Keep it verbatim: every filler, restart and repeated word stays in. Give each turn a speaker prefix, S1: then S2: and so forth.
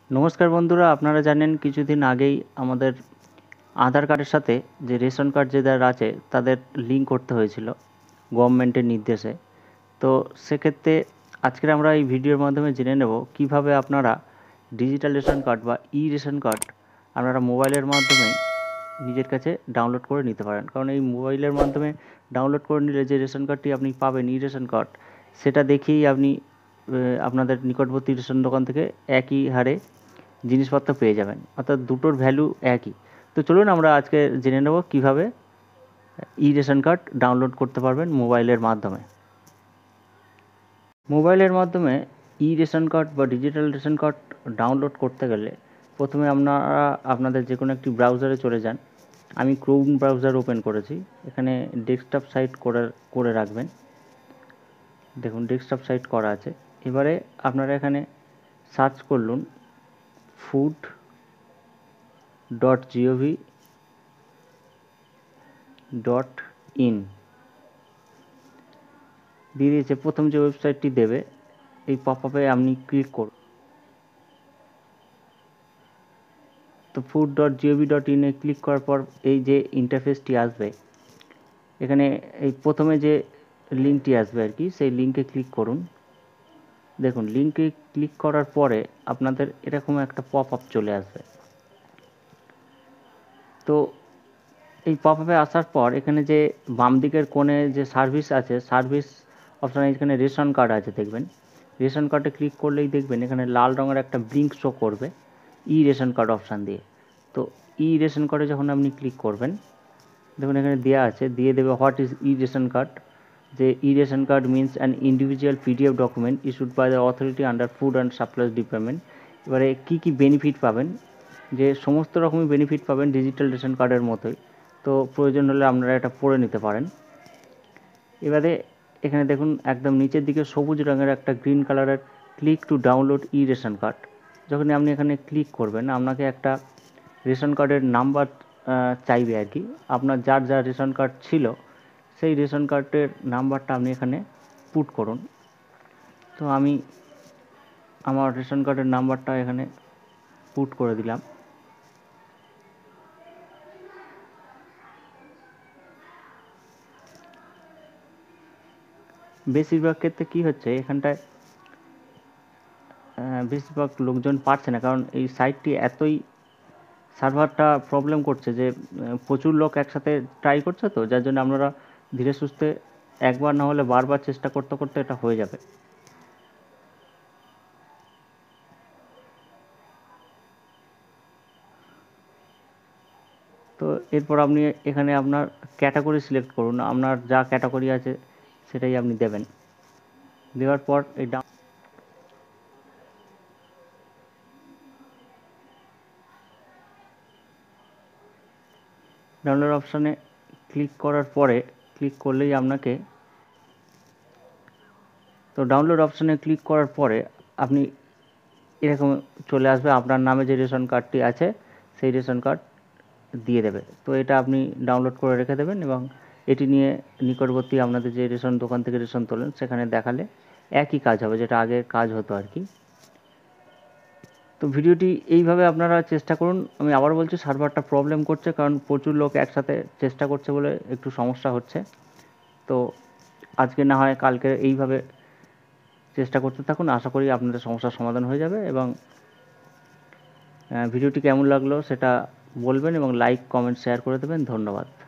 S1: নমস্কার বন্ধুরা, আপনারা জানেন কিছুদিন আগেই আমাদের আধার কার্ডের সাথে যে রেশন কার্ড যাদের আছে তাদের লিঙ্ক করতে হয়েছিল গভর্নমেন্টের নির্দেশে। তো সেক্ষেত্রে আজকের আমরা এই ভিডিওর মাধ্যমে জেনে নেব কিভাবে আপনারা ডিজিটাল রেশন কার্ড বা ই রেশন কার্ড আপনারা মোবাইলের মাধ্যমে নিজের কাছে ডাউনলোড করে নিতে পারেন। কারণ এই মোবাইলের মাধ্যমে ডাউনলোড করে নিলে যে রেশন কার্ডটি আপনি পাবেন, ই রেশন কার্ড, সেটা দেখেই আপনি আপনাদের নিকটবর্তী রেশন দোকান থেকে একই হারে জিনিসপত্র পেয়ে যাবেন, অর্থাৎ দুটোর ভ্যালু একই। তো চলুন আমরা আজকে জেনে নেব কীভাবে ই রেশন কার্ড ডাউনলোড করতে পারবেন মোবাইলের মাধ্যমে। মোবাইলের মাধ্যমে ই রেশন কার্ড বা ডিজিটাল রেশন কার্ড ডাউনলোড করতে গেলে প্রথমে আপনারা আপনাদের যে কোনো একটি ব্রাউজারে চলে যান। আমি ক্রোম ব্রাউজার ওপেন করেছি, এখানে ডেস্কটপ সাইট করে করে রাখবেন। দেখুন ডেস্কটপ সাইট করা আছে। এবারে আপনারা এখানে সার্চ করলুন food dot GOV dot in দিয়ে দিয়েছে। প্রথম যে ওয়েবসাইটটি দেবে এই পপ আপে আপনি ক্লিক করুন। তো ফুড ডট জিওভি ডট ইনে ক্লিক করার পর এই যে ইন্টারফেসটি আসবে, এখানে এই প্রথমে যে লিঙ্কটি আসবে আর কি, সেই লিঙ্কে ক্লিক করুন। দেখুন লিঙ্কে ক্লিক করার পরে আপনাদের এরকম একটা পপ আপ চলে আসবে। তো এই পপ আপে আসার পর এখানে যে বাম দিকের কোণে যে সার্ভিস আছে, সার্ভিস অপশানে এখানে রেশন কার্ড আছে দেখবেন। রেশন কার্ডে ক্লিক করলেই দেখবেন এখানে লাল রঙের একটা ব্লিঙ্ক শো করবে ই রেশন কার্ড অপশান দিয়ে। তো ই রেশন কার্ডে যখন আপনি ক্লিক করবেন, দেখুন এখানে দেওয়া আছে, দিয়ে দেবে what is e ration card. যে e ration card means an individual PDF document issued by the authority under food and supplies department. এবারে কী কী বেনিফিট পাবেন, যে সমস্ত রকমই বেনিফিট পাবেন ডিজিটাল রেশন কার্ডের মতোই। তো প্রয়োজন হলে আপনারা এটা পড়ে নিতে পারেন। এবারে এখানে দেখুন একদম নিচের দিকে সবুজ রঙের একটা গ্রিন কালারের click to download e ration card. যখন আপনি এখানে ক্লিক করবেন আপনাকে একটা রেশন কার্ডের নাম্বার চাইবে আর কি। আপনার যার যার রেশন কার্ড ছিল সেই রেশন কার্ডের নাম্বারটা আপনি এখানে পুট করুন। তো আমি আমার রেশন কার্ডের নাম্বারটা এখানে পুট করে দিলাম। বেশিরভাগ ক্ষেত্রে কী হচ্ছে, এখানটায় বেশিরভাগ লোকজন পারছে না, কারণ এই সাইটটি এতই সার্ভারটা প্রবলেম করছে যে প্রচুর লোক একসাথে ট্রাই করছে, তো যার জন্য আপনারা ধীরে সুস্থে একবার না হলে বারবার চেষ্টা করতে করতে এটা হয়ে যাবে। তো এরপর আপনি এখানে আপনার ক্যাটাগরি সিলেক্ট করুন, আপনার যা ক্যাটাগরি আছে সেটাই আপনি দেবেন। দেওয়ার পর এই ডাউনলোড অপশানে ক্লিক করার পরে ক্লিক করলেই আপনাকে তো ডাউনলোড অপশানে ক্লিক করার পরে আপনি এরকম চলে আসবে, আপনার নামে যে রেশন কার্ডটি আছে সেই রেশন কার্ড দিয়ে দেবে। তো এটা আপনি ডাউনলোড করে রেখে দেবেন এবং এটি নিয়ে নিকটবর্তী আপনাদের যে রেশন দোকান থেকে রেশন তোলেন সেখানে দেখালে একই কাজ হবে যেটা আগে কাজ হতো আর কি। তো ভিডিওটি এইভাবে আপনারা চেষ্টা করুন। আমি আবার বলছি সার্ভারটা প্রবলেম করছে, কারণ প্রচুর লোক একসাথে চেষ্টা করছে বলে একটু সমস্যা হচ্ছে। তো আজকে না হয় কালকে এইভাবে চেষ্টা করতে থাকুন, আশা করি আপনাদের সমস্যার সমাধান হয়ে যাবে। এবং ভিডিওটি কেমন লাগলো সেটা বলবেন এবং লাইক কমেন্ট শেয়ার করে দেবেন। ধন্যবাদ।